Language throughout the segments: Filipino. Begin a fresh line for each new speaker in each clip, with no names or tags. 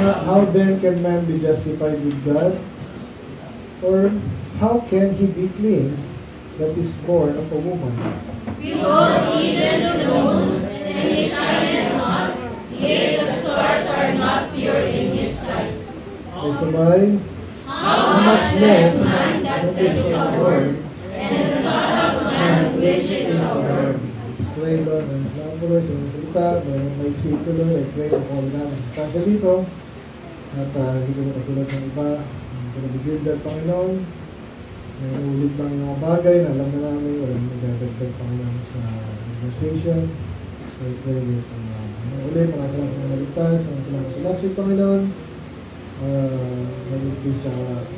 How then can man be justified with God? Or how can he be clean that is born of a woman?
Behold, even the moon, and it shineth not, yea, the stars are not pure in his sight.
Ay sabay,
How much less man that is a word, and the Son of Man which is a word.
Pray Lord, ang salamat po Lord sa mga salita, may isip ko Lord, I pray ang mga namin sa tansya dito, at hindi ko matulad ng iba, hindi ko nabigil dahil Panginoon, may ulit lang yung mga bagay na alam na namin, walang nagdadagdag Panginoon sa conversation, so I pray Lord, ulit, mga salamat sa mga ligtas, mga salamat sa last week Panginoon, nag-increase siya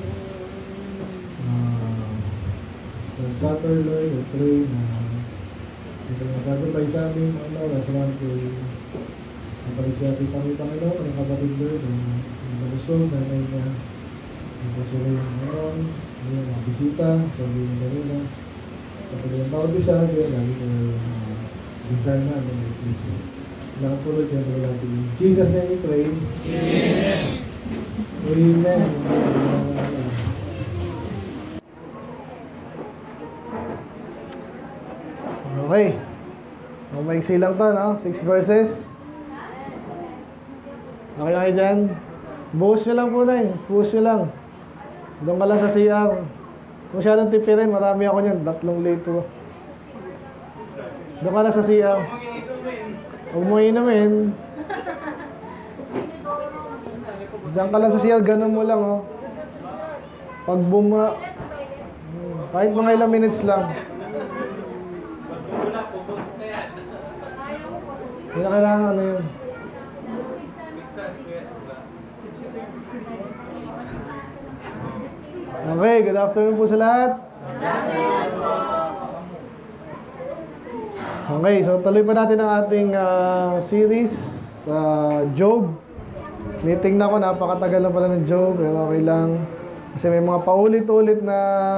sa supper Lord, I pray na ito na gagabay sa amin, Lord, salamat ko ang palisyapi kami Panginoon, ang kapatid Lord, ang malusog, nanay niya, ang pasuloy ng Panginoon, ang mga bisita, sabi ng kanina, kapag ang bawat isa, kaya lagi ko design na, please. Salamat po Lord, kaya mga natin. In Jesus' name we pray. Amen. Amen. Okay. Maiksi lang to, no? 6 verses. Okay na kayo dyan? Buhos nyo lang po na eh. Buhos nyo lang. Doon ka lang sa CR. Kung masyadong tipirin, marami ako nyan. 3 litro. Doon ka lang sa CR. Huwag mo inumin. Diyan ka lang sa CR, ganun mo lang, oh. Pag kahit mga ilang minutes lang. Hindi na kailangan ano yun. Okay, good afternoon po sa lahat. Okay, so tuloy pa natin ang ating series sa Job. Nitingnan ko, napakatagal na pala ng Job, pero okay lang. Kasi may mga paulit-ulit na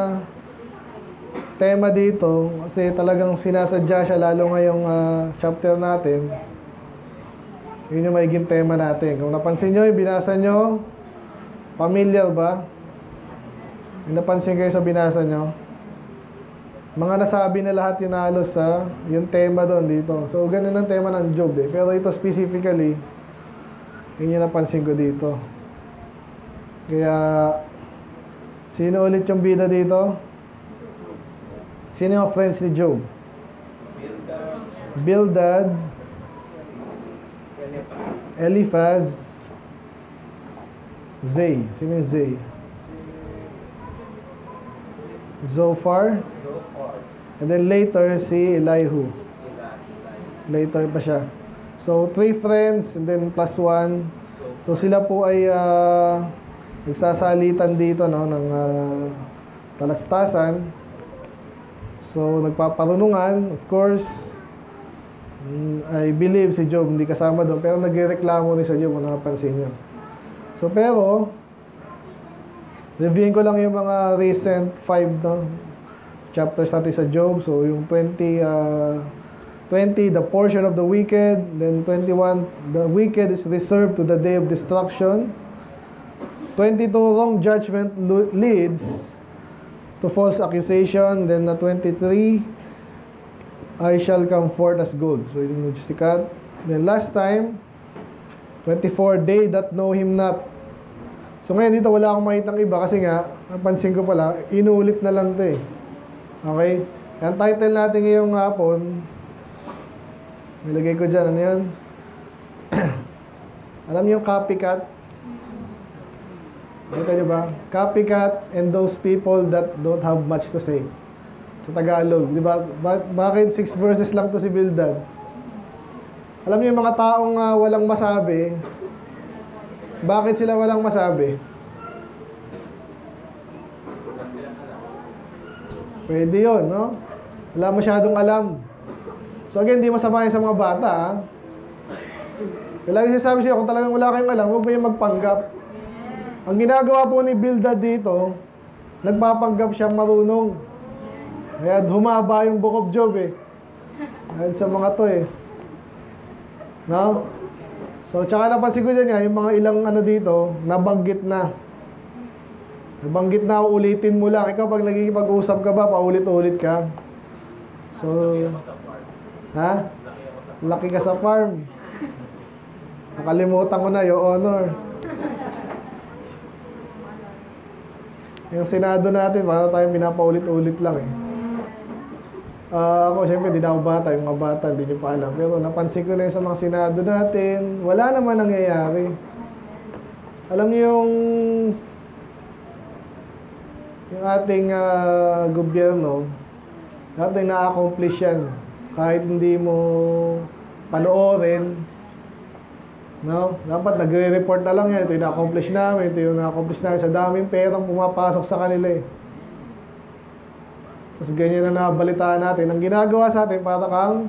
tema dito. Kasi talagang sinasadya siya, lalo ngayong chapter natin. Yun yung magiging tema natin. Kung napansin nyo, binasa nyo, familiar ba? Yung napansin kayo sa binasa nyo? Mga nasabi na lahat yun halos sa yung tema doon dito. So, ganun ang tema ng Job eh. Pero ito specifically, yun yung napansin ko dito. Kaya, sino ulit yung bida dito? Sino yung friends ni Job? Bildad, Eliphaz, Zay. Sino yung Zay? Zophar. And then later, si Elihu. Later pa siya. So, 3 friends, and then plus 1. So, sila po ay nagsasalitan dito, no, ng talastasan. So, nagpaparunungan. Of course, I believe si Job hindi kasama doon. Pero nagreklamo rin sa Job, kung nakapansin nyo. So, pero, reviewin ko lang yung mga recent 5, no, chapters natin sa Job. So, yung 20, the portion of the wicked. Then 21, the wicked is reserved to the day of destruction. 22, wrong judgment leads to false accusation. Then 23, I shall come forth as gold. So, yun yung sikat. Then last time, 24, they that know him not. So, ngayon dito wala akong makitang iba kasi nga, napansin ko pala, inuulit na lang ito eh. Okay? Ang title natin ngayong hapon, nilagay ko dyan, ano yun? Alam niyo yung copycat? Nakita niyo ba? Copycat and those people that don't have much to say. Sa Tagalog, di ba? Bakit 6 verses lang to si Bildad? Alam niyo yung mga taong walang masabi, bakit sila walang masabi? Pwede yun, no? Wala masyadong alam. So again, di masama yun sa mga bata, ha? Lagi sinasabi siya, kung talagang wala kayong alam, huwag mo yung magpanggap. Ang ginagawa po ni Bildad dito, nagpapanggap siyang marunong. Kaya humaba yung Book of Job, eh. Dahil sa mga to, eh. No? So, tsaka napansin ko dyan nga, yung mga ilang ano dito, nabanggit na. Nabanggit na, ulitin mo lang. Ikaw, pag nagkikipag-usap ka ba, paulit-ulit ka. So, ha? Laki ka sa farm. Nakalimutan ko na, Your Honor. Yung Senado natin, para tayong pinapaulit-ulit lang eh. Ako, siyempre, di na ako bata. Yung mga bata, hindi nyo pa alam. Pero napansin ko na yun sa mga Senado natin, wala naman nangyayari. Alam niyo yung ating gobyerno, dating na-accomplish yan. Kahit hindi mo panoorin, no? Dapat nagre-report na lang yan. Ito yung na-accomplish namin, ito yung na-accomplish namin. Sa daming perang pumapasok sa kanila eh. Tapos ganyan na nabalitaan natin. Ang ginagawa sa atin, para kang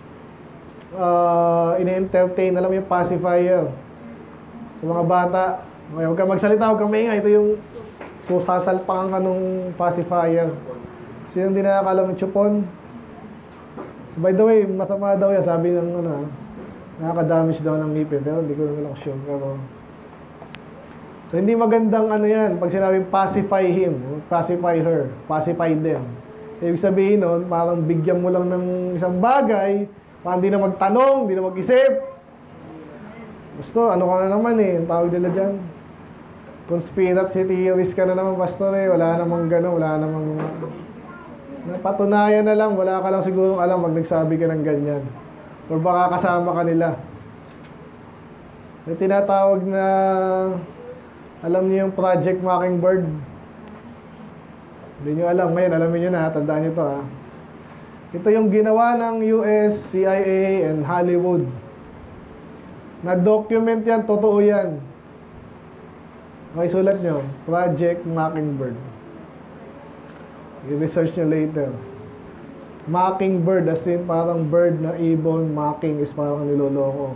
ini-entertain, alam mo yung pacifier sa mga bata. Okay, huwag kang magsalita, huwag kang maingay. Ito yung sasalpakan ka nung pacifier. Sino hindi nakakalam ng chupon? So, by the way, masama daw yan. Sabi ng nakaka-damage daw ng ngipin. Pero hindi ko na lang sure. Pero so, hindi magandang yan. Pag sinabing pacify him, pacify her, pacify them. Ibig sabihin nun, parang bigyan mo lang ng isang bagay, parang hindi na magtanong, hindi na mag-isip. Gusto, ano ka na naman eh, ang tawag nila dyan. Conspiracy theorist ka na naman, pastor eh. Wala namang gano'n, wala namang napatunayan na lang, wala ka lang siguro alam pag nagsabi ka ng ganyan. Or baka kasama ka nila. May tinatawag na, alam niyo yung Project Mockingbird? Hindi nyo alam. Ngayon, alamin nyo na. Tandaan nyo to ha. Ito yung ginawa ng US, CIA, and Hollywood. Na-document yan. Totoo yan. Okay, sulat nyo. Project Mockingbird. I-research nyo later. Mockingbird, as in parang bird na ibon. Mocking is parang niloloko.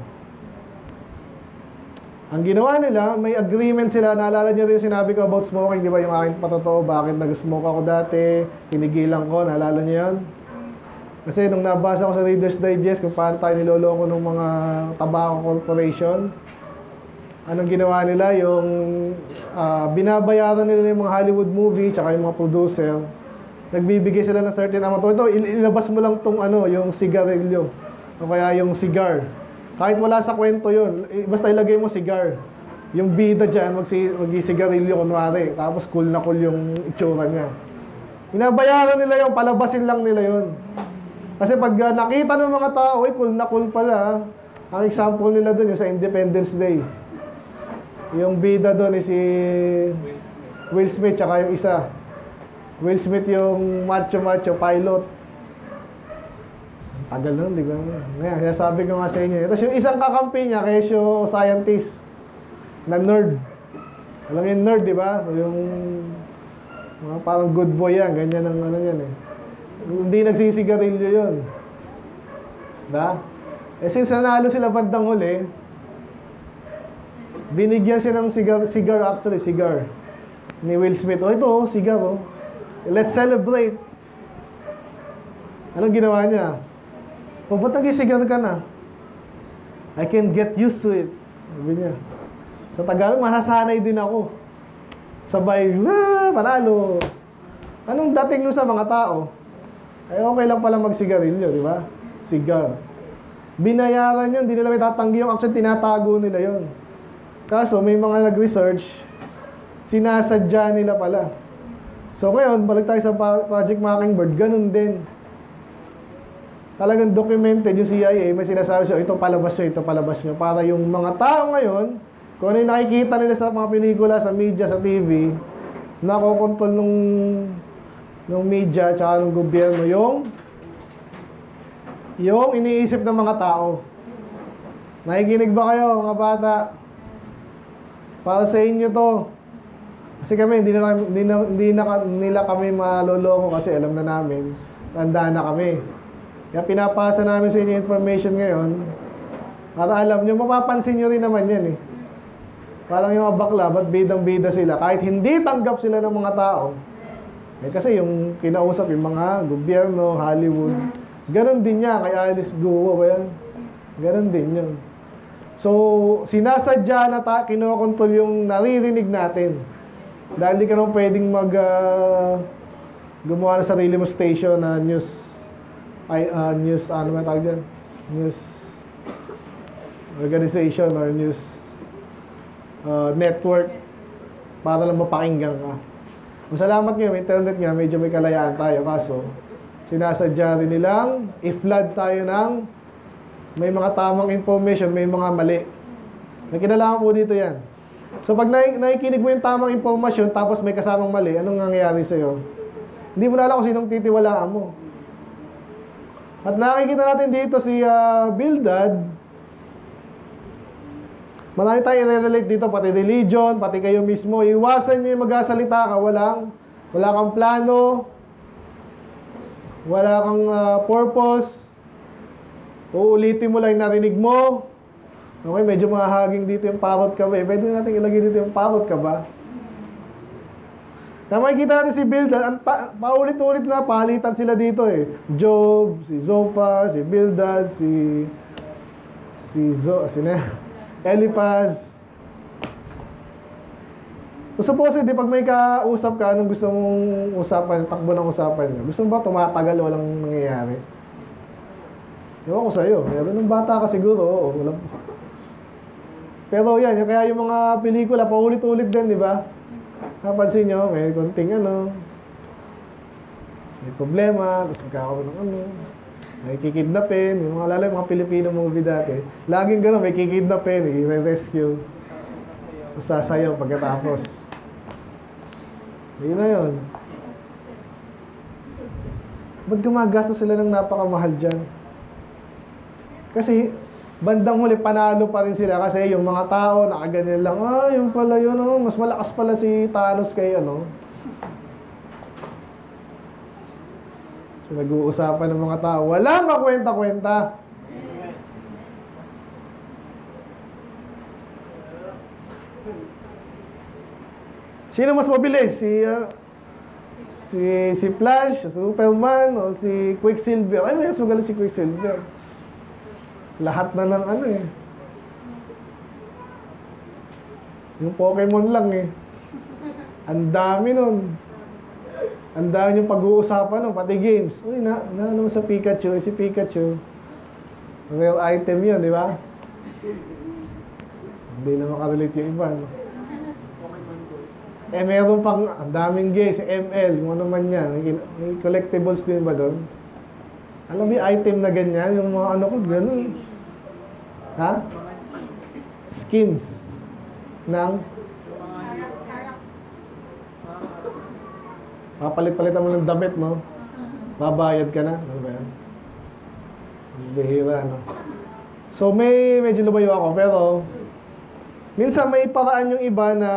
Ang ginawa nila, may agreement sila. Naalala nyo rin yung sinabi ko about smoking, di ba? Yung aking patotoo, bakit nag-smoke ako dati, tinigilan ko, naalala nyo yan? Kasi nung nabasa ko sa Reader's Digest kung paano tayo niloloko ng mga tobacco corporation, anong ginawa nila? Yung binabayaran nila yung mga Hollywood movie, tsaka yung mga producer, nagbibigay sila ng certain amount. Ito, ilabas mo lang tong yung sigarilyo, o kaya yung cigar. Kahit wala sa kwento yun, basta ilagay mo cigar. Yung bida dyan, mag-sigarilyo kunwari. Tapos cool na cool yung itsura niya. Binabayaran nila yun, palabasin lang nila yun. Kasi pag nakita ng mga tao, cool na cool pala. Ang example nila dun, yung sa Independence Day. Yung bida dun is si Will Smith, tsaka yung isa. Will Smith yung macho-macho pilot. Tagal nun, di ba? Kaya sabi ko nga sa inyo. Tapos yung isang kakampi niya, kesyo scientist, na nerd. Alam niyo yung nerd, di ba? So yung parang good boy yan, ganyan ang yan eh. Hindi nagsisigarilyo yun. Diba? Eh since nanalo sila bandang huli, binigyan siya ng cigar ni Will Smith. Ito, cigar Let's celebrate. Anong ginawa niya? Ba't nag-isigar ka na? I can get used to it. Sabi niya. Sa Tagalog, masasanay din ako. Sabay, panalo. Anong dating nun sa mga tao? Ay, okay lang pala magsigarilyo, di ba? Cigar. Binayaran yun, hindi nila may tatanggi yung action, tinatago nila yun. Kaso, may mga nag-research, sinasadya nila pala. So ngayon, balik tayo sa Project Mockingbird, ganun din. Talagang documented yung CIA, may sinasabi siya, ito palabas nyo. Para yung mga tao ngayon, kung ano yung nakikita nila sa mga pelikula, sa media, sa TV, nakokontrol nung media, tsaka ng gobyerno, yung iniisip ng mga tao. Nakikinig ba kayo, mga bata? Para sa inyo to. Kasi kami, hindi nila kami maloloko kasi alam na namin, tanda na kami. Kaya pinapasa namin sa inyo information ngayon para alam nyo, mapapansin nyo rin naman yan eh. Parang yung mga bakla, ba't bidang-bida sila? Kahit hindi tanggap sila ng mga tao. Eh kasi yung kinausap yung mga gobyerno, Hollywood, ganon din niya kay Alice Guo ba yan? Ganon din yun. So, sinasadya na kinokontrol yung naririnig natin. Dahil di ka naman pwedeng gumawa na sarili mo station na news, ano ba tawag dyan? News organization or news network para lang mapakinggan ka. Masalamat nga, may internet nga, medyo may kalayaan tayo. Kaso, sinasadya rin nilang i-flood tayo ng may mga tamang information, may mga mali. May kinalaman po dito yan. So, pag nakikinig mo yung tamang informasyon, tapos may kasamang mali, anong nangyayari sa'yo? Hindi mo na alam kung sinong titiwalaan mo. At nakikita natin dito si Bildad. Marami tayo i-relate dito, pati religion, pati kayo mismo. Iwasan nyo yung magsasalita ka, wala kang plano, wala kang purpose. Uulitin mo lang yung narinig mo. Okay, medyo mahahaging dito yung parot ka ba eh. Pwede natin ilagay dito yung parot ka ba? Na makikita natin si Bildad, paulit-ulit na palitan sila dito eh. Job, si Zophar, si Bildad, si Eliphaz. So supposedly, pag may kausap ka, anong gusto mong usapan, takbo ng usapan niya? Gusto mo ba tumatagal, walang nangyayari? Ewan ko sa'yo. Meron ng bata ka siguro, oo. Walang... Pero yan, kaya yung mga pelikula, paulit-ulit din, di ba? Napansin nyo, may konting may problema, tapos magkakaroon ng may kikidnapin, yung mga lalo yung mga Pilipino movie dati. Laging gano'n, may kikidnapin, i-rescue. Sasayaw pagkatapos. Yun na yun. Ba't gumagastos sila ng napakamahal dyan? Kasi, bandang huli, panalo pa rin sila kasi yung mga tao, nakaganyan lang, yung pala yun, mas malakas pala si Thanos kay So, nag-uusapan ng mga tao, walang makwenta-kwenta. Sino mas mabilis? Si Flash, Superman, o si Quicksilver? Ay, mas magaling si Quicksilver. Lahat na ng yung Pokemon lang ang dami nun. Ang dami yung pag-uusapan nun, pati games. Uy, ano sa Pikachu? Si Pikachu, real item yun, di ba? Hindi na makarelate yung iba, no? Meron pang ang daming games, si ML, kung ano man yan. May collectibles din ba doon? Alam mo yung item na ganyan, yung mga gano'n. Ha? Skins ng papalit-palitan mo ng damit, no? Babayad ka na. Ano ba yan? Bihira, no? So, medyo lumayo ako, pero minsan may paraan yung iba na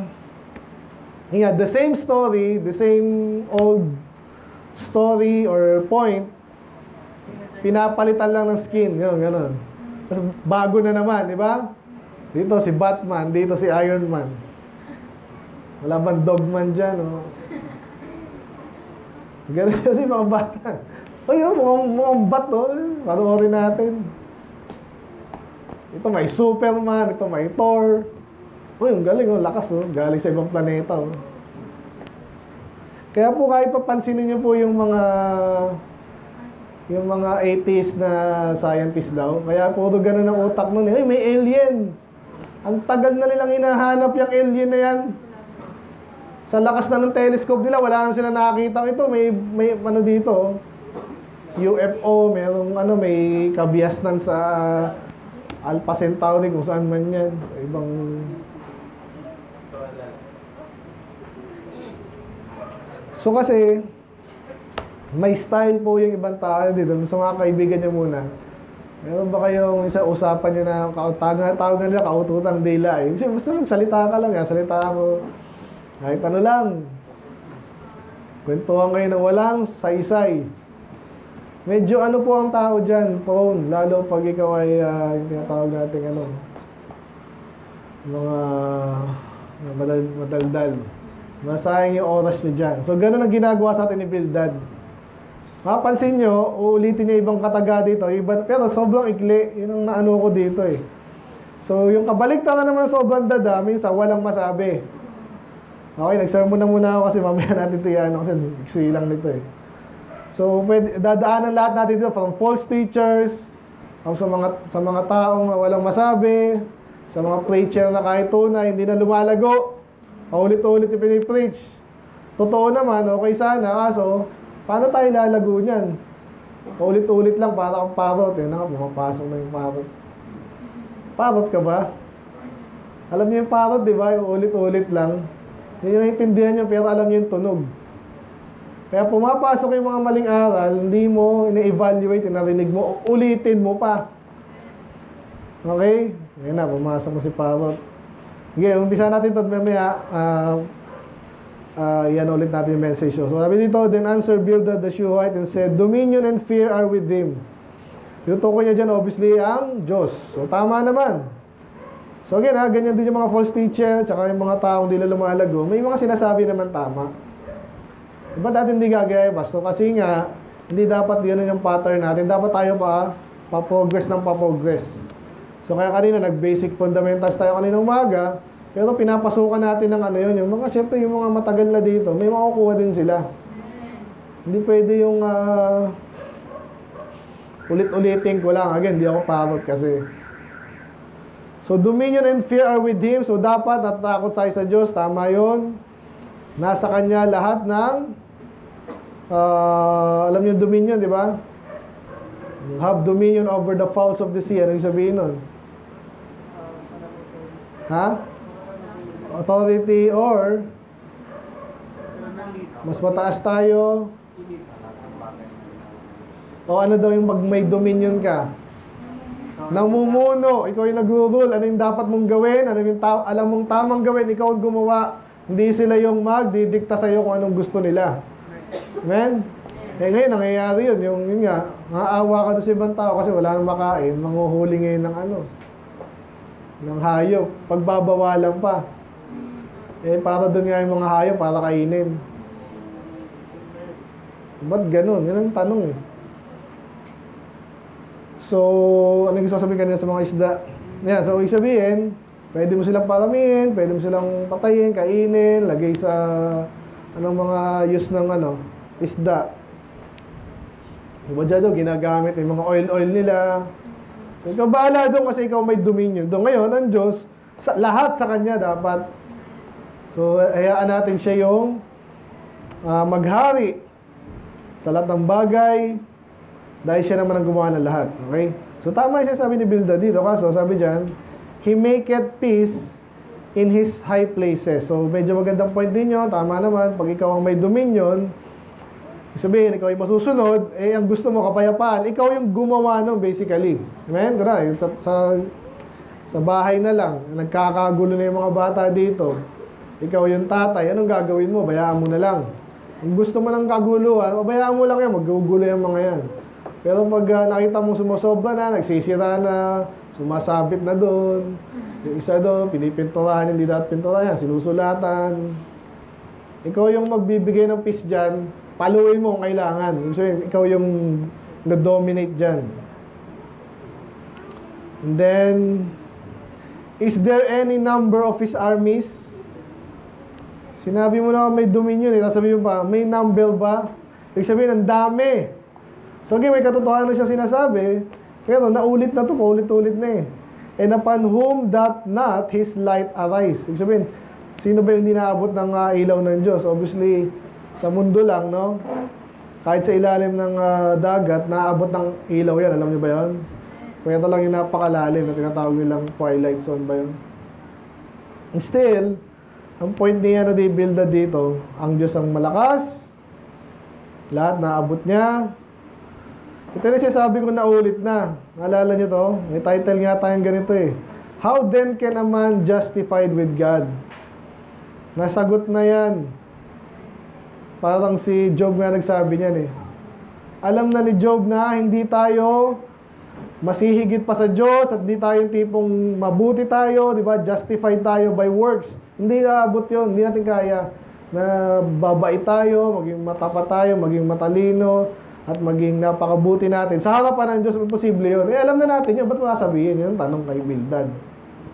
the same story, the same old story or point, pinapalitan lang ng skin, yun, gano'n. Tapos bago na naman, di ba? Dito si Batman, dito si Iron Man. Wala bang Dogman dyan, no? Ganun kasi mga bata. Uy, mukhang bat, no? Panoorin natin. Ito may Superman, ito may Thor. Uy, ang galing, lakas, no? Galing sa ibang planeta, no? Kaya po kahit papansinin niyo po yung mga atheist na scientist daw. Kaya puro ganun ang utak nun. Uy, may alien. Ang tagal na nilang hinahanap yung alien na yan. Sa lakas na ng telescope nila, wala naman sila nakakita. Ito, may dito. UFO, may kabiasnan sa Alpha Centauri, kung saan man yan. Sa ibang... So kasi, may style po yung ibang tao dito. Sa mga kaibigan niyo muna, meron ba kayong isa usapan niyo na tawagan nila kaututang dila eh? Kasi basta magsalita ka lang, salita ako. Kahit ano lang. Kwentuhan kayo na walang saysay. Medyo po ang tao dyan, prone. Lalo pag ikaw ay yung tinatawag natin mga madaldal. Masayang yung oras nyo dyan. So, ganun ang ginagawa sa atin ni Bildad. Mapansin nyo, uulitin niya ibang kataga dito. Pero sobrang ikli. Yun ang naano ko dito eh. So, yung kabaliktaran naman sa sobrang dada, minsan walang masabi. Okay, nag-sermon na muna ako kasi mamaya natin ito yan kasi iksui lang nito eh. So, dadaanan lahat natin dito from false teachers, sa mga taong walang masabi, sa mga preacher na kahit tunay, hindi na lumalago, paulit-ulit yung pinipreach. Totoo naman, okay sana, kaso, paano tayo lalago niyan? Paulit-ulit lang, para kang parot. Yun na nga, pumapasok na yung parot. Parot ka ba? Alam niyo yung parot, di ba? Yung ulit-ulit lang. Hindi nyo naiintindihan nyo, pero alam niyo yung tunog. Kaya pumapasok yung mga maling aral, hindi mo ina-evaluate, narinig mo, ulitin mo pa. Okay? Ayan na, pumasok na si parot. Okay, umpisa natin ito mamaya. Yan ulit natin yung message. So sabi dito, then answered Bildad the Shuhite and said, dominion and fear are with him. Tinutukoy niya dyan, obviously, ang Diyos. So tama naman. So again, ganyan din yung mga false teacher, tsaka yung mga taong di na lumalago, may mga sinasabi naman tama. Diba dati hindi gagaya, Pastor? Kasi nga, hindi dapat yun yung pattern natin. Dapat tayo pa-progress ng pa-progress. So kaya kanina, nag-basic fundamentals tayo kanina umaga, pero pinapasukan natin ng ano yun, yung mga, syempre yung mga matagal na dito, may makukuha din sila. Hindi pwede yung ulit-ulitin ko lang. Again, hindi ako parot kasi. So, dominion and fear are with him. So, dapat natatakot tayo sa Diyos. Tama yun. Nasa Kanya lahat ng alam niyo dominion, di ba? Have dominion over the fowls of the sea. Ano yung sabihin nun? Ha? Authority or mas mataas tayo. O ano daw yung may dominion ka? Namumuno, ikaw yung nagro-rule, ano yung dapat mong gawin, alam mong tamang gawin, ikaw ang gumawa. Hindi sila yung magdidikta sa'yo kung anong gusto nila. Amen? Eh ngayon, nangyayari yun. Yun nga, maawa ka doon sa ibang tao kasi wala nang makain, manghuhuli ngayon ng hayop. Pagbabawalan pa. Eh, para doon nga yung mga hayop, para kainin. Ba't ganun? Yan ang tanong eh. So, ano yung sasabihin kanina sa mga isda? Yan, so, ibig sabihin, pwede mo silang paramihin, pwede mo silang patayin, kainin, lagay sa anong mga use ng isda. Diba dyan, ginagamit yung mga oil nila. So, ikaw bahala doon kasi ikaw may dominion. Doon ngayon, ang Diyos, lahat sa Kanya dapat. So, hayaan natin siya yung maghari sa lahat ng bagay dahil siya naman ang gumawa ng lahat. Okay? So, tama yung sabi ni Bildad dito. Kaso, sabi dyan, He maketh peace in His high places. So, medyo magandang point din yun. Tama naman. Pag ikaw ang may dominion, sabihin, ikaw yung masusunod, eh, ang gusto mo, kapayapaan. Ikaw yung gumawa nun, basically. Amen? Gano'n. Sa bahay na lang, nagkakagulo na yung mga bata dito. Ikaw yung tatay, anong gagawin mo? Bayaan mo na lang. Kung gusto mo ng kaguluhan, bayaan mo lang yan, maggugulo yung mga yan. Pero pag nakita mo sumusobra na, nagsisira na, sumasabit na doon, yung isa doon, pinipinturahan, hindi dapat pinturahan, sinusulatan. Ikaw yung magbibigay ng peace dyan, paluin mo kung kailangan. So, ikaw yung na-dominate dyan. And then, is there any number of His armies? Sinabi mo na may dominion eh. Sabi mo pa, may number ba? Ibig sabihin, ang dami. So, okay, may katotohanan siya sinasabi. Pero naulit na ito, paulit-ulit na eh. And upon whom doth not His light arise? Ibig sabihin, sino ba yung dinaabot ng ilaw ng Diyos? Obviously, sa mundo lang, no? Kahit sa ilalim ng dagat, naabot ng ilaw yan. Alam niyo ba yun? Kaya ito lang yung napakalalim na tinatawag nilang twilight zone ba yun? And still, ang point niya na di-build dito, ang Diyos ang malakas, lahat naabot niya. Ito na sabi ko na ulit na. Naalala niyo to? May title nga tayong ganito eh. How then can a man justified with God? Nasagot na yan. Parang si Job nga nagsabi niyan eh. Alam na ni Job na hindi tayo masihigit pa sa Diyos at hindi tayo yung tipong mabuti tayo, di ba? Justified tayo by works. Hindi naabot yun. Hindi natin kaya na babait tayo, maging matapat tayo, maging matalino, at maging napakabuti natin. Sa harapan ng Diyos, imposible yun. Eh, alam na natin yun. Ba't mo sasabihin yun? Tanong kay Bildad.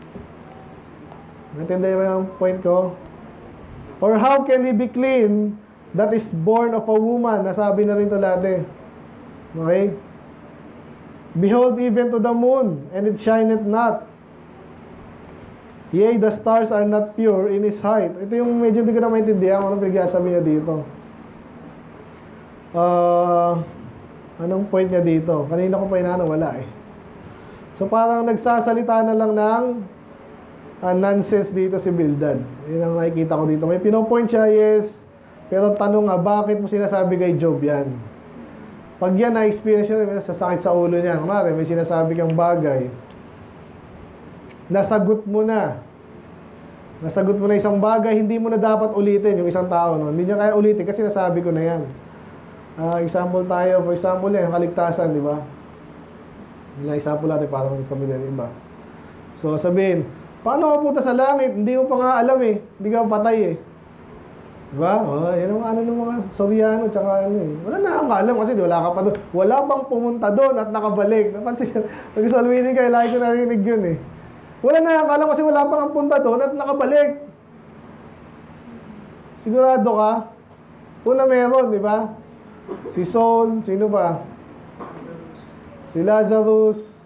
Naintindihan mo yung point ko? Or how can he be clean that is born of a woman? Nasabi na rin ito lahat. Okay? Behold, even to the moon, and it shineth not. Yea, the stars are not pure in his sight. Ito yung medyo hindi ko na maintindihan kung anong pinagsasabi niya dito. Anong point niya dito? Kanina ko pa inaano, wala eh. So parang nagsasalita na lang ng nonsense dito si Bildad. Yun ang nakikita ko dito. May pinopoint siya, yes. Pero tanong nga, bakit mo sinasabi kay Job yan? Pag yan na-experience niya, may sasakit sa ulo niya. Kumari, may sinasabi kang bagay. Nasagot mo na. Nasagot mo na isang bagay, hindi mo na dapat ulitin yung isang tao. No? Hindi niya kaya ulitin kasi nasabi ko na yan. Example tayo, for example yan, kaligtasan, di ba? Example natin parang familiar, di ba? So sabihin, paano ka punta sa langit? Hindi mo pa nga alam eh. Hindi ka patay eh. Di ba? Yan ang ano ng mga Soriano, tsaka ano eh. Wala na akong alam kasi wala ka pa doon. Wala bang pumunta doon at nakabalik? Napansin siya, pag-salwinin kayo, lagi ko narinig yun eh. Wala na akong alam kasi wala pang punta doon at nakabalik. Sigurado ka? Una meron, di ba? Si Saul, sino ba? Si Lazarus.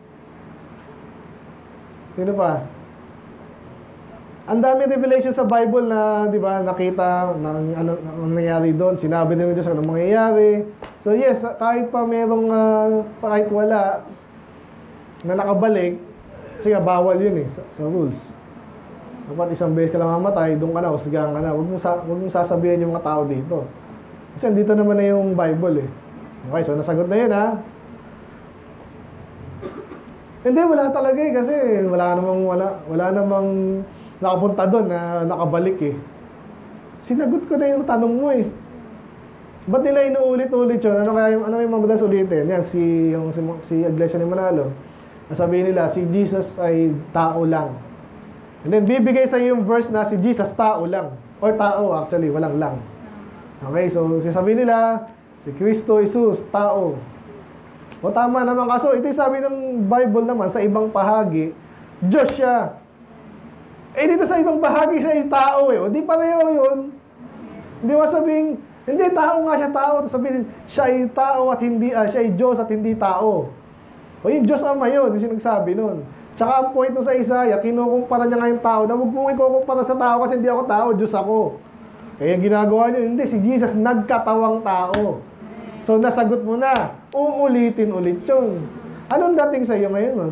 Sino pa? Ang dami revelation sa Bible na, di ba, nakita ng ano nangyayari doon. Sinabi din ng Diyos anong mangyayari. So yes, kahit pa merong, kahit wala na nakabalik, kasi nga bawal yun eh, sa rules. Dapat isang beses ka lang mamatay, doon ka na, husgahan ka na. Huwag mong sasabihin yung mga tao dito. Kasi dito naman na yung Bible eh. Okay, so nasagot na yun ha. Hindi, wala talaga eh. Kasi wala namang nakapunta doon na nakabalik eh. Sinagot ko na yung tanong mo eh. Ba't nila inuulit-ulit yun? Ano yung madalas ulitin? Yan, si Iglesia ni Manalo. Sabihin nila, si Jesus ay tao lang. And then bibigay sa iyo yung verse na si Jesus tao lang. Or tao actually, walang lang. Okay, so sasabihin nila, si Kristo Jesus, tao. O tama naman, kaso ito yung sabi ng Bible naman sa ibang bahagi, Diyos siya. Eh dito sa ibang bahagi siya ay tao eh. O di pareho yun. Hindi mo sabihin, hindi, tao nga siya tao. Tapos sabihin, siya ay tao at hindi, siya ay Diyos at hindi tao. O yung Diyos Ama yun, yung sinagsabi nun. Tsaka ang point nun sa Isaiah, kinukumpara niya nga yung tao na huwag mong ikukumpara sa tao kasi hindi ako tao, Diyos ako. Kaya yung ginagawa niyo, hindi, si Jesus nagkatawang tao. So nasagot mo na, uulitin ulit yun. Anong dating sa iyo ngayon nun?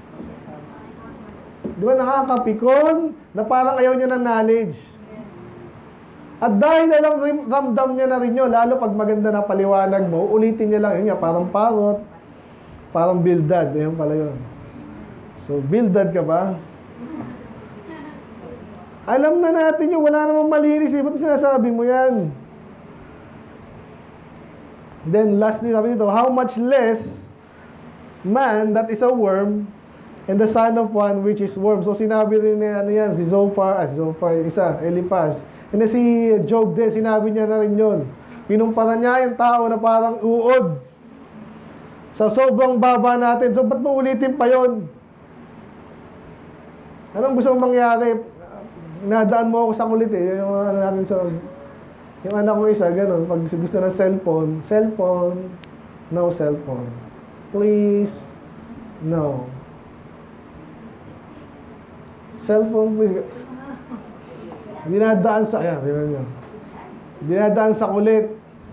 Di ba nakakapikon na parang ayaw niya ng knowledge? At dahil alam, ramdam niya na rin yun, lalo pag maganda na paliwanag mo, ulitin niya lang, yun nga, parang parot, parang Bildad, ayun pala yun. So, Bildad ka ba? Alam na natin yun, wala namang malinis eh. Ba't sinasabi mo yan? Then, lastly, sabi dito, how much less man that is a worm and the son of one which is worm. So, sinabi rin niya, ano yan, si Zophar, isa, Eliphaz. And then si Job din, sinabi niya na rin yun. Pinumpara niya yung tao na parang uod. Sa sobrang baba natin. So, ba't mo ulitin pa yun? Anong gusto mong mangyari? Nadaan mo ako sa kulit eh. Yung ano natin sa... Yung anak ko isa, ganun. Pag gusto ng cellphone, no cellphone. Please, no. Cellphone, please. Dinadaan sa... Ayan, tingnan nyo. Dinadaan sa kulit.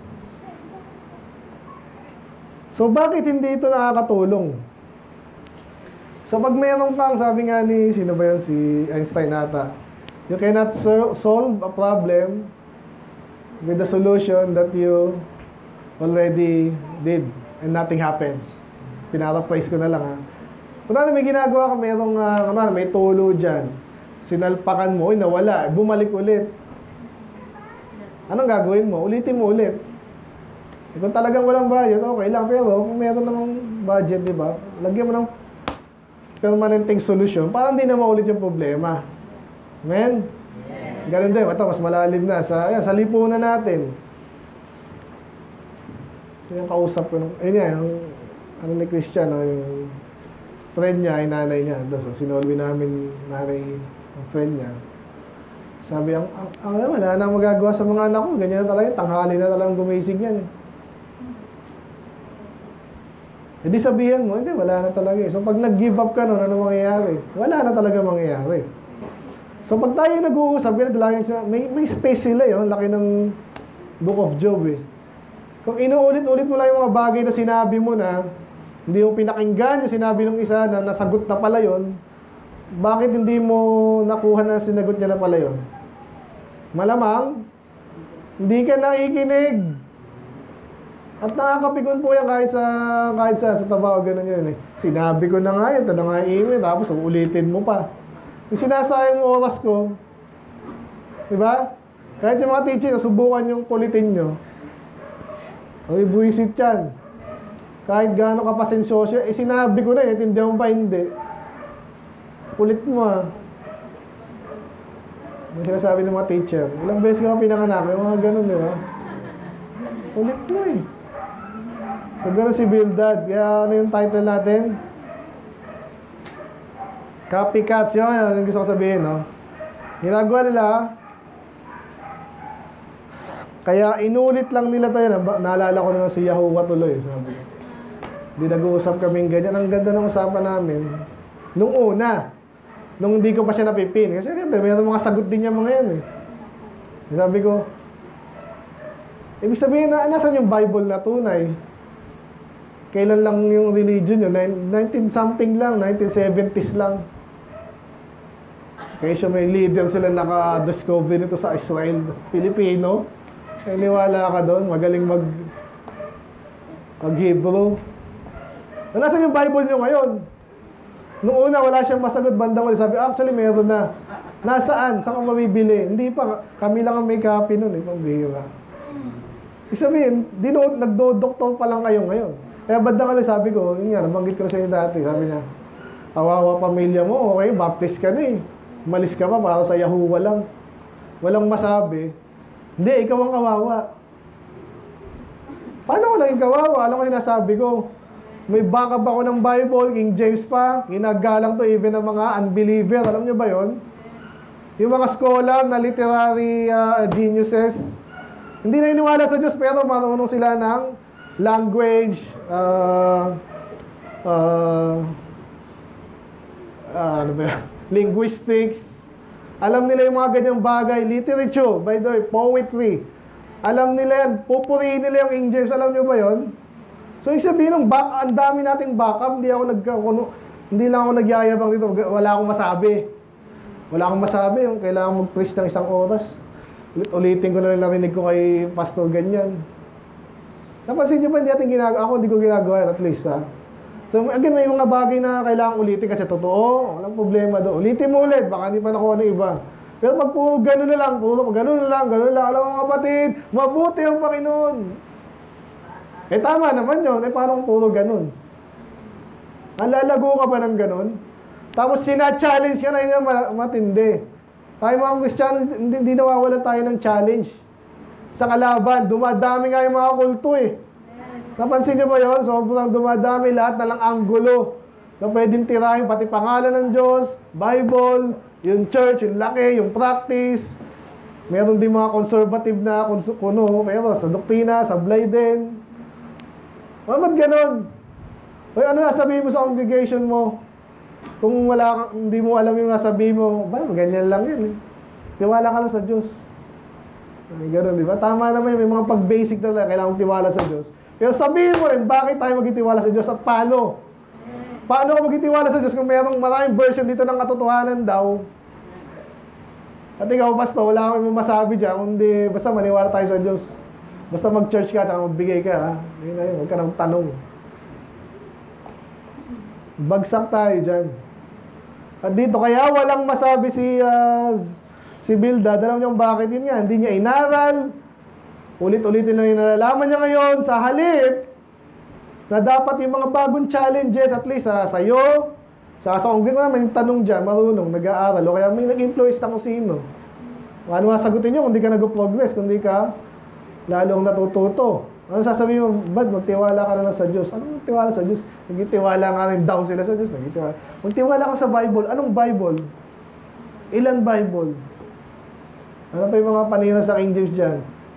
So, bakit hindi ito nakakatulong? So, pag meron kang, sabi nga ni, sino ba yun? Si Einstein nata. You cannot solve a problem with the solution that you already did and nothing happened. Pinaraphrase ko na lang ha. Kung may ginagawa ka, merong, may tulo dyan. Sinalpakan mo, nawala, bumalik ulit. Anong gagawin mo? Ulitin mo ulit. Kung talagang walang budget, okay lang. Pero kung meron namang budget, di ba? Lagyan mo ng permanenteng solusyon para hindi na maulit yung problema. Amen? Ganun din. Ito, mas malalim na. Sa lipunan natin. Yung kausap ko. Ayun yan, yung ano ni Christian, yung friend niya, ay nanay niya. So, sinolve namin nanay ang friend niya. Sabi, wala na magagawa sa mga anak ko. Ganyan na talaga, tanghali na talagang gumising yan. Hindi sabihin mo, hindi, wala na talaga. So, pag nag-give up ka nun, ano mangyayari? Wala na talaga mangyayari. So, pag tayo nag-uusap, may space sila yun. Laki ng Book of Job eh. Kung inuulit-ulit mo lang yung mga bagay na sinabi mo na, hindi mo pinakinggan yung sinabi ng isa na nasagot na pala yun, bakit hindi mo nakuha na sinagot niya na pala yun? Malamang, hindi ka nakikinig. At nakakapikon po yan kahit sa trabaho, ganun yun eh. Sinabi ko na nga, ito na nga email, tapos ulitin mo pa. Yung sinasayang oras ko, di ba? Kahit yung mga teacher, subukan yung kulitin nyo, ay buwisit yan. Kahit gaano ka pasensyoso, sinabi ko na, intindihan mo pa hindi. Kulit mo ah. Yung sinasabi ng mga teacher, ilang beses ka pinanganak, yung mga ganun, di ba? Kulit mo eh. So, gano'n si Bildad. Kaya ano yung title natin? Copycats. Yung gusto ko sabihin, no? Ginagawa nila, kaya inulit lang nila tayo. Naalala ko na lang si Yahuwah tuloy. Sabi ko. Hindi nag-uusap kaming ganyan. Ang ganda ng usapan namin. Nung una, nung hindi ko pa siya napipin. Kasi mayroon mga sagot din niya mga yan eh. Sabi ko, ibig sabihin na, nasan yung Bible na tunay? Kailan lang yung religion yun? 19-something lang, 1970s lang. Kaya siya may leader sila naka-discover nito sa Israel, Pilipino. Eh, niwala ka doon, magaling mag-Hebrew. Nasaan yung Bible nyo ngayon? Noong una, wala siyang masagot, bandang wala. Sabi, actually, meron na. Nasaan? Saan ka mabibili? Hindi pa. Kami lang ang may copy nun, eh, pambihira. Ibig sabihin, nagdo-doktor pa lang kayo ngayon. Kaya bandang wala, sabi ko, yun nga, nabanggit ko na sa inyo dati. Sabi niya, kawawa pamilya mo, okay, baptist ka na eh. Umalis ka pa para sa Yahuwah lang. Walang masabi. Hindi, ikaw ang kawawa. Paano ko naging kawawa? Alam ko yung nasabi ko. May backup ako ng Bible, King James pa. Ginagalang to even ng mga unbeliever. Alam niyo ba yon? Yung mga scholar na literary geniuses. Hindi na iniwala sa Diyos pero marunong sila ng language, ano ba yan? Linguistics. Alam nila yung mga ganyang bagay. Literature, by the way, poetry. Alam nila yan. Pupurihin nila yung King James. Alam nyo ba yon? So, yung sabihin ng ang dami nating backup. Hindi lang ako nagyayabang dito. Wala akong masabi. Wala akong masabi. Yung kailangan mag-preach ng isang oras. Ulitin ko na lang narinig ko kay pastor ganyan. Napansin nyo ba hindi natin ginagawa? Ako hindi ko ginagawa at least ha. So again, may mga bagay na kailangan ulitin kasi totoo. Walang problema doon. Ulitin mo ulit. Baka hindi pa nakuha ng iba. Pero pag puro gano'n na lang, gano'n na lang. Alam mo mga kapatid, mabuti ang Panginoon. Eh tama naman yun. Eh parang puro gano'n. Lalago ka ba ng gano'n? Tapos sina-challenge ka na yun matindi. Tayo mga Kristiyano, hindi nawawala tayo ng challenge. Sa kalaban, dumadami nga yung mga kulto eh. Napansin niyo ba yun? Sobrang dumadami lahat na lang anggulo na pwedeng tirahin, pati pangalan ng Diyos, Bible, yung church, yung laki, yung practice. Meron din mga conservative na pero sa doktrina, sablay din. Ba't ganon? Oy, ano sabihin mo sa congregation mo? Kung hindi mo alam yung sabihin mo, ganyan lang yan eh. Tiwala ka lang sa Diyos. Ganon, di ba? Tama naman may mga pag-basic na kailangan tiwala sa Diyos. Pero sabihin mo rin, bakit tayo magtitiwala sa Diyos at paano? Paano ka magtitiwala sa Diyos kung maraming version dito ng katotohanan daw? At ikaw, pastor, wala kang masabi dyan, kundi basta maniwala tayo sa Diyos. Basta mag-church ka at magbigay ka, ha? Yun na yun, huwag ka nang tanong. Bagsak tayo dyan. At dito, kaya walang masabi si Bildad. Alam niyo bakit yun nga? Hindi niya inaral. Ulit-ulitin na yung nalalaman niya ngayon sa halip na dapat yung mga bagong challenges, at least sa iyo, sa ongring ko naman, yung tanong dyan, marunong, nag-aaral, o kaya may nag-influence na kung sino. Ano nga sagutin nyo kung di ka nag-progress, kung di ka lalong natututo. Ano sasabihin mo, bad, magtiwala ka na lang sa Diyos. Anong magtiwala sa Diyos? Nagtiwala nga rin daw sila sa Diyos. Magtiwala ka sa Bible. Anong Bible? Ilan Bible? Ano pa yung mga panira sa King James dyan?